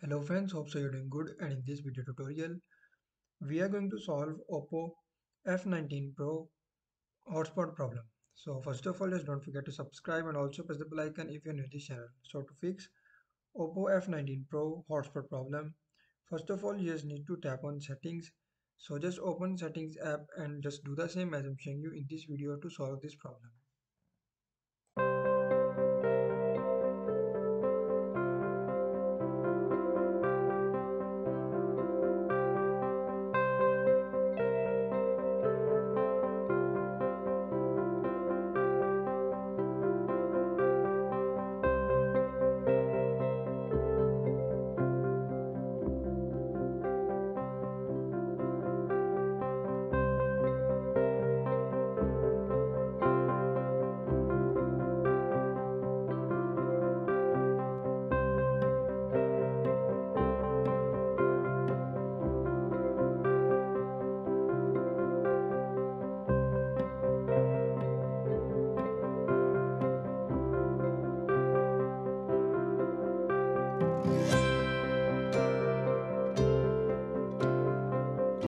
Hello friends, hope so you're doing good, and in this video tutorial we are going to solve Oppo F19 Pro hotspot problem. So first of all, just don't forget to subscribe and also press the bell icon if you're new to this channel. So to fix Oppo F19 Pro hotspot problem, first of all you just need to tap on settings. So just open settings app and just do the same as I'm showing you in this video to solve this problem.